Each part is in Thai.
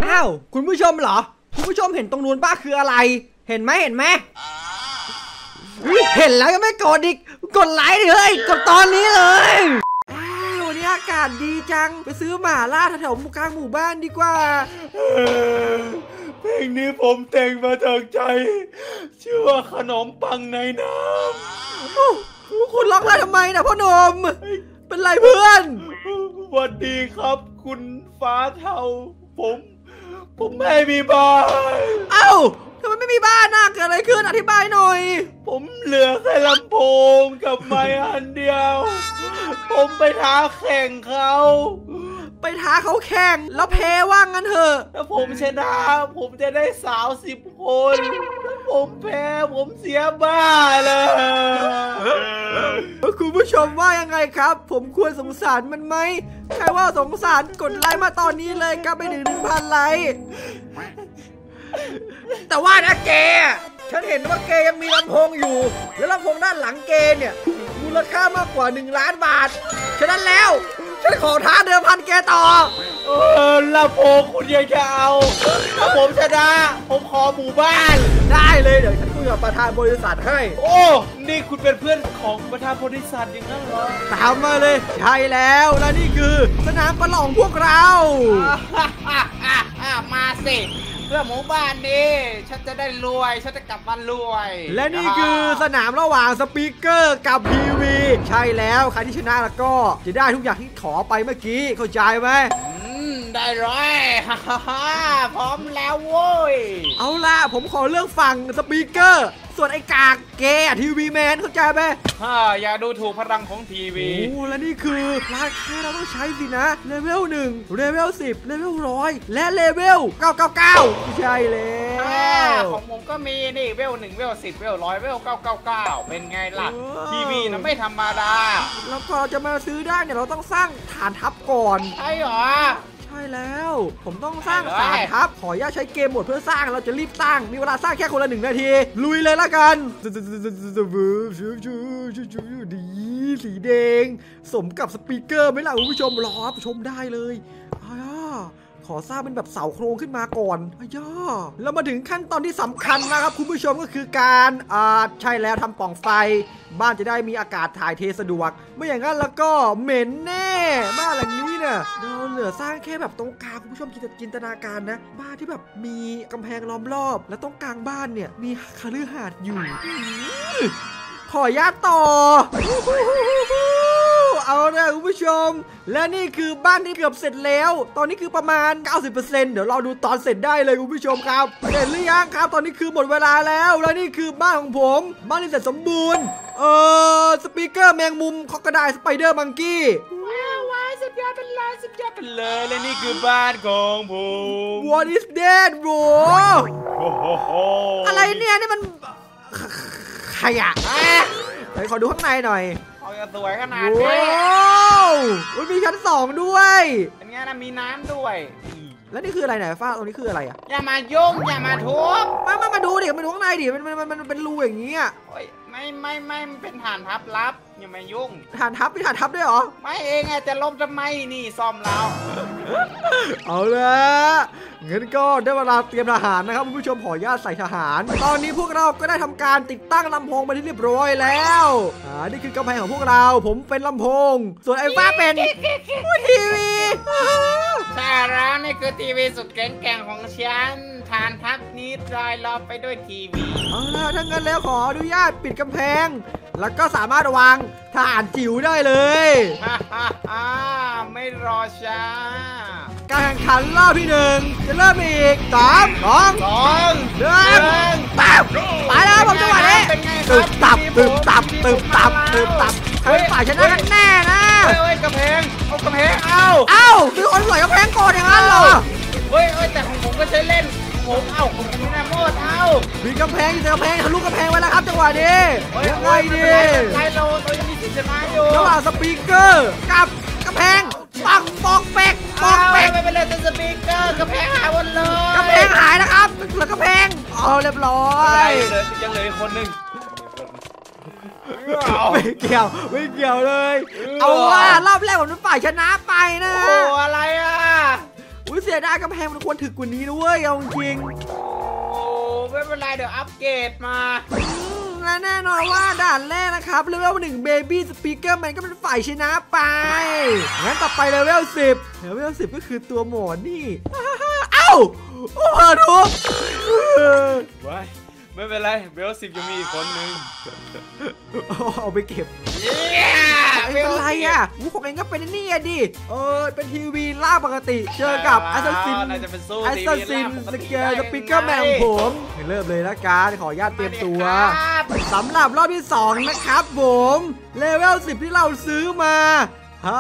อ้าวคุณผู้ชมเหรอคุณผู้ชมเห็นตรงนู้นป้าคืออะไรเห็นไหมเห็นแล้วยังไม่กดอีกกดไลค์ดิเฮ้ยกดตอนนี้เลยวันนี้อากาศดีจังไปซื้อหม่าล่าแถวกลางหมู่บ้านดีกว่าเพลงนี้ผมแต่งมาจากใจชื่อว่าขนมปังในน้ำคุณร้องไห้ทำไมนะพ่อหนุ่มเป็นไรเพื่อนสวัสดีครับคุณฟ้าเทาผมไม่มีบ้านเอ้าทำไมไม่มีบ้านน่ะเกิดอะไรขึ้นอธิบายหน่อยผมเหลือแค่ลำโพงกับไมค์อันเดียวผมไปท้าแข่งเขาแข่งแล้วแพ้ว่างั้นเถอะถ้าผมชนะผมจะได้สาว10 คนถ้าผมแพ้ผมเสียบ้านเลยคุณผู้ชมว่ายังไงครับผมควรสงสารมันไหมใครว่าสงสารกดไลค์มาตอนนี้เลยครับไปถึง 1,000 ไลค์แต่ว่านะเกฉันเห็นว่าเกยังมีลำโพงอยู่แล้วลำโพงด้านหลังเกเนี่ยมูลค่ามากกว่า1 ล้านบาทฉะนั้นแล้วฉันขอท้าเดิมพันแกต่อลำโพงคุณยังจะเอาถ้าผมชนะผมขอหมู่บ้านได้เลยเดี๋ยวฉันคุยกับประธานบริษัทให้โอ้นี่คุณเป็นเพื่อนของประธานบริษัทอย่างนั้นเหรอตามมาเลยใช่แล้วและนี่คือสนามประลองพวกเรามาสิเพื่อหมู่บ้านนี้ฉันจะได้รวยฉันจะกลับมารวยและนี่คือสนามระหว่างสปีกเกอร์กับทีวีใช่แล้วใครที่ชนะแล้วก็จะได้ทุกอย่างที่ขอไปเมื่อกี้เข้าใจไหมได้เลยพร้อมแล้วโว้ยเอาล่ะผมขอเลือกฝั่งสปีกเกอร์ส่วนไอ้กากเกย์ทีวีแมนเข้าใจไหมอย่าดูถูกพลังของทีวีโอ้และนี่คือราคาเราต้องใช้สินะเลเวล1เลเวล10เลเวล100และเลเวล999ใช่แล้วของผมก็มีนี่เวล1เวล10เวล100เวล999เป็นไงล่ะทีวีนะไม่ธรรมดาแล้วก็จะมาซื้อได้เนี่ยเราต้องสร้างฐานทัพก่อนใช่หรอใช่แล้วผมต้องสร้างฐานทัพขออนุญาตใช้เกมโหมดเพื่อสร้างเราจะรีบสร้างมีเวลาสร้างแค่คนละ1 นาทีลุยเลยละกันดีสีแดงสมกับสปีกเกอร์ไหมล่ะคุณผู้ชมรอชมได้เลยขอสร้างเป็นแบบเสาโครงขึ้นมาก่อนแล้วมาถึงขั้นตอนที่สำคัญนะครับคุณผู้ชมก็คือการใช่แล้วทำปล่องไฟบ้านจะได้มีอากาศถ่ายเทสะดวกไม่อย่างนั้นแล้วก็เหม็นแน่บ้านหลังนี้เนี่ยเราเหลือสร้างแค่แบบตรงกลางคุณผู้ชมจินตนาการนะบ้านที่แบบมีกำแพงล้อมรอบและตรงกลางบ้านเนี่ยมีคฤหาสน์อยู่ขอญาตต่อเอาเลยคุณผู้ชมและนี่คือบ้านที่เกือบเสร็จแล้วตอนนี้คือประมาณ 90% เดี๋ยวเราดูตอนเสร็จได้เลยคุณผู้ชมครับเสร็จหรือยังครับตอนนี้คือหมดเวลาแล้วและนี่คือบ้านของผมบ้านที่เสร็จสมบูรณ์สปีกเกอร์แมงมุมคอกระต่ายสไปเดอร์มังกี้ว้าวสุดยอดเป็นเลยและนี่คือบ้านของผม What is that bro อะไรเนี่ยนี่มันขยะไปขอดูข้างในหน่อยสวยขนาดนี้มีชั้น2ด้วยเป็นไงนะมีน้ำด้วยแล้วนี่คืออะไรไหนฟ้าตรงนี้คืออะไรอ่ะอย่ามายุ่งอย่ามาทุบมาดูดิมาดูข้างในดิมันเป็นรูอย่างนี้อ่ะไม่มันเป็นฐานทัพลับอย่ามายุ่งฐานทัพมีฐานทัพด้วยเหรอไม่เองจะล้มทำไมนี่ซ่อมเราเอาละงั้นก็ได้เวลาเตรียมทหารนะครับคุณผู้ชมขออนุญาตใส่ทหารตอนนี้พวกเราก็ได้ทำการติดตั้งลำโพงไปที่เรียบร้อยแล้วนี่คือกำแพงของพวกเราผมเป็นลำโพงส่วนไอ้ฟ้าเป็นทีวีใช่แล้วนี่คือทีวีสุดแข็งของฉันฐานทัพนี้รายล้อมไปด้วยทีวีเอาล่ะถ้างั้นแล้วขออนุญาตปิดกำแพงแล้วก็สามารถวางทหารจิ๋วได้เลยไม่รอช้าการแข่งขันรอบที่1จะเริ่มอีก3 2 1ไปแล้วผมจังหวะนี้ตึบตับใครฝ่ายชนะกันแน่นะกำแพงเอากำแพงมีคนสวยกำแพงก่อนอย่างนั้นเหรอแต่ของผมก็ใช้เล่นผมผมมีนาโมดมีกำแพงทะลุกำแพงไว้แล้วครับจังหวะนี้ยังไงดีไลโลตัวยังมีสิทธิ์ชนะอยู่ระหว่างสปีกเกอร์กับกำแพงปอกเป๊กไม่เป็นไรแต่สปีกเกอร์กำแพงหายหมดเลยกำแพงหายนะครับเหลือกำแพงเรียบร้อยยังเหลือคนหนึ่งไม่เกี่ยวเลยเอาว่ารอบแรกผมเป็นฝ่ายชนะไปนะอะไรอุ้ยเสียดายกำแพงมันควรถึกกว่านี้ด้วยเอาจริงโอ้ไม่เป็นไรเดี๋ยวอัปเกรดมาและแน่นอนว่าด่านแรกนะครับเลเวล1 Baby Speaker Man ก็เป็นฝ่ายชนะไปงั้นต่อไปเลเวล10ก็คือตัวหมอนี่เอ้าโอ้โหทุกว้ายไม่เป็นไรเบล10ยังมีอีกคนนึงเอาไปเก็บไม่เป็นไรอ่ะผมเองก็เป็นนี่อ่ะดิเป็นทีวีล่าปกติเจอกับแอสซัสซินน่าจะเป็นสู้แอสซัสซินสเกลสปีกเกอร์แมนของผมเริ่มเลยละกันขออนุญาตเตรียมตัวสำหรับรอบที่2นะครับผมเลเวล10ที่เราซื้อมาฮ่า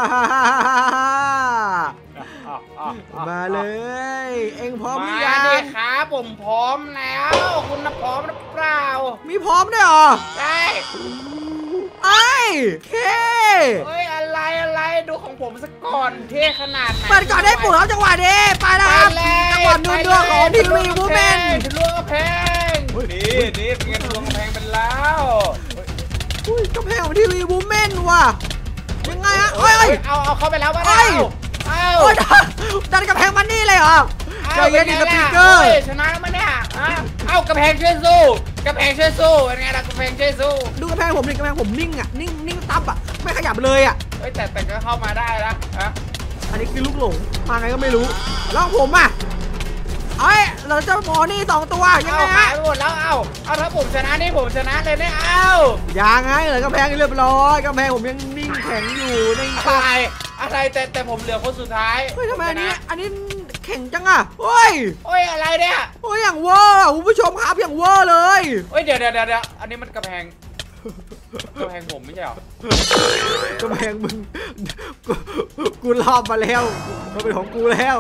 มาเลยเอ็งพร้อมหรือยัมาดิงครับผมพร้อมแล้วคุณพร้อมหรือเปล่ามีพร้อมด้วยเหรอใช่ไอ้เคเฮ้ยอะไรดูของผมสักก่อนเท่ขนาดไหนเปิดก่อนได้ปุ๋ยแล้วจังหวะนี้ไปนะครับจังหวะนุ่นด้วยของทีวีวูแมนล่วงกระแพงนี่เป็นไงลงกำแพงเป็นแล้วอุ้ยกำแพงของทีวีวูแมนว่ะยังไงฮะเอ้ยเอาเข้าไปแล้ววะเอ้ยเอาโอ้ยดันกำแพงมันนี่เลยเหรอใจเย็นดิสปีกเกอร์ชนะแล้วมันเนี่ยเอากระแพงช่วยสู้กระแพงช่วยสู้เป็นไงล่ะกระแพงช่วยสู้ดูกำแพงผมดิกำแพงผมนิ่งอ่ะนิ่งตับอ่ะไม่ขยับเลยอ่ะเฮ้ยแต่ก็เข้ามาได้ละอันนี้คือลูกหลงมาไงก็ไม่รู้แล้วผมอ่ะเอ้ยเราจะหมอนี่2ตัวยังไงเอาหาฮะยไปหมดแล้วเอาถ้าผมชนะนี่ผมชนะเลยเนี่ยเอายังไงเหลือกำแพงเรียบร้อยกำแพงผมยังนิ่งแข็งอยู่นิ่งตับอะไรแต่ผมเหลือคนสุดท้ายเฮ้ยทำไมอันนี้แข็งจังอ่ะเฮ้ยโอ้ยอะไรเนี่ยโอ้ยอย่างเวอร์คุณผู้ชมครับอย่างเวอร์เลยเฮ้ยเดี๋ยวอันนี้มันกระแพงผมไม่ใช่หรอกำแพงมึงกูรอบมาแล้วมันเป็นของกูแล้ว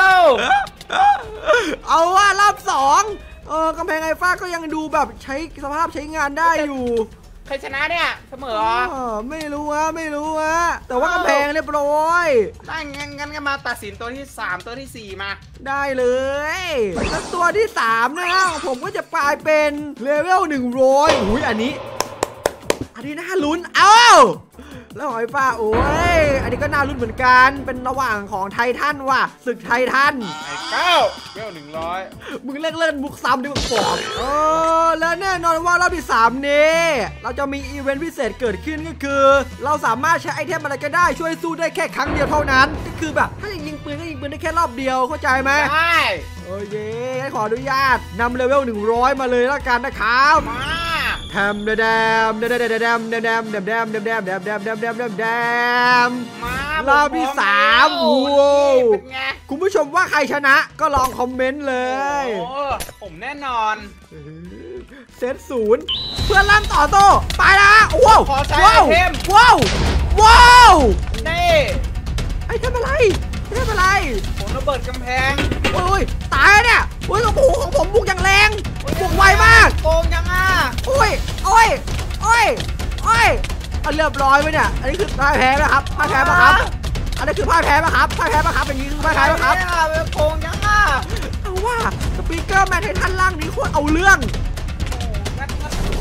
เอาว่ารอบ2กำแพงไอฟ้าก็ยังดูแบบใช้สภาพใช้งานได้อยู่ใครชนะเนี่ยเสมอไม่รู้ฮะแต่ว่ากำแพงเรียบร้อยงั้นก็มาตัดสินตัวที่3ตัวที่4มาได้เลยแล้วตัวที่3นะฮะของผมก็จะกลายเป็นเลเวล100อุ้ยอันนี้น่าลุ้นเอ้าแล้วหอยฟ้าโอ้ยอันนี้ก็น่าลุ้นเหมือนกันเป็นระหว่างของไททันว่ะศึกไททันไอ้เก้าเบล100 มึงเล่นมุกซ้ำดิมึงปอบและแน่นอนว่ารอบที่3นี้เราจะมีอีเวนต์พิเศษเกิดขึ้นก็คือ เราสามารถใช้ไอเทมอะไรก็ได้ช่วยสู้ได้แค่ครั้งเดียวเท่านั้นก็คือแบบถ้ายิงปืนก็ยิงปืนได้แค่รอบเดียวเข้าใจไหมได้โอเคงั้นขออนุญาตนำเลเวล100มาเลยแล้วกันนะครับมาแทมเดมมารอบที่3โอ้โหเป็นไงคุณผู้ชมว่าใครชนะก็ลองคอมเมนต์เลยโอ้ผมแน่นอนเซต0เพื่อนลั่นต่อโต้ไปนะว้าวขอใช้ว้าวไอเทมว้าวนี่ไอ้ทำอะไรผมระเบิดกำแพงโอ้ยตายเนี่ยโอ้ยกระปูของผมบุกอย่างแรงบุกไวมากโกงยังอ่ะโอ้ยเอาเรียบร้อยไปเนี่ยอันนี้คือพ่ายแพ้ไหมครับพ่ายแพ้ปะครับอันนี้คือพ่ายแพ้ปะครับอย่างนี้คือพ่ายแพ้ปะครับโกงยังอ่ะเอาว่าสปีกเกอร์แมนไททันล่างนี้โคตรเอาเรื่องงั้น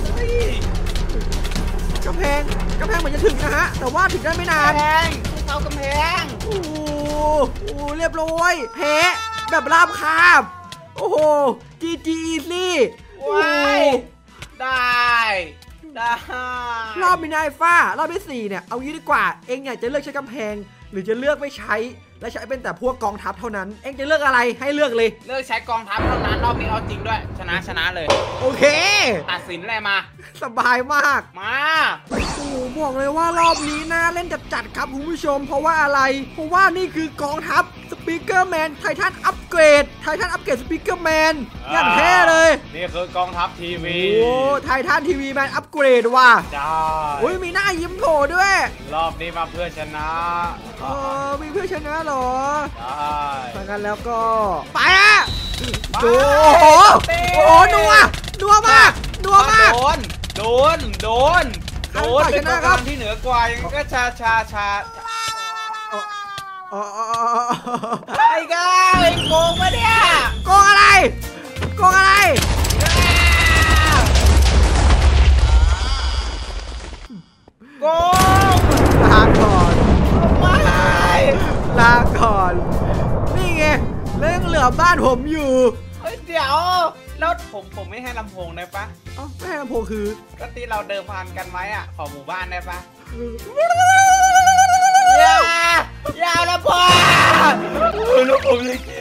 กำแพงเหมือนจะถึงนะฮะแต่ว่าถึงได้ไม่นากำนแพงเอากำแพงโอ้โหเรียบร้อยแพ้แบบราบคาบโอ้โห GG easy ว้ายได้รอบมินายฟ้ารอบที่4เนี่ยเอางี้ดีกว่าเองอยากจะเลือกใช้กำแพงหรือจะเลือกไม่ใช้และใช้เป็นแต่พวกกองทัพเท่านั้นเองจะเลือกอะไรให้เลือกเลยเลิกใช้กองทัพเท่านั้นรอบนี้เอาจริงด้วยชนะเลยโอเคตัดสินอะไรมาสบายมากมาโอ้โหบอกเลยว่ารอบนี้น่าเล่นจัดๆครับคุณผู้ชมเพราะว่าอะไรเพราะว่านี่คือกองทัพสปีกเกอร์แมนไททันอัปเกรดสปีกเกอร์แมนอย่างเท่เลยนี่คือกองทัพทีวีโอ้ไททันทีวีแมนอัปเกรดว่ะได้โอ้ยมีหน้ายิ้มโผล่ด้วยรอบนี้มาเพื่อชนะมีเพื่อชนะเหรอได้ถ้างั้นแล้วก็ไปอ่ะโอ้โหนัวมากโดนเป็นกำลังที่เหนือกว่ายังก็ชาไอ้ก้าไอ้โกงปะเนี่ยโกงอะไรโกงลาก่อนไม่ลาก่อนนี่บ้านผมอยู่เฮ้ยเดี๋ยวแล้วผมไม่ให้ลำโพงได้ปะเอ้าไม่ให้ลำโพงคือก็ที่เราเดิมพันกันไว้อะขอหมู่บ้านได้ปะ อย่าละพ่อแล้วผมจะกิน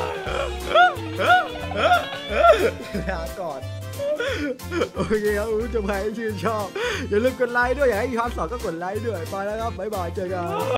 ลาก่อน โอเคครับคุณผู้ชมใครที่ชื่นชอบ อย่าลืมกดไลค์ด้วย อยากให้มีพาร์ท 2ก็กดไลค์ด้วย ไปแล้วครับ บ๊ายบาย เจอกัน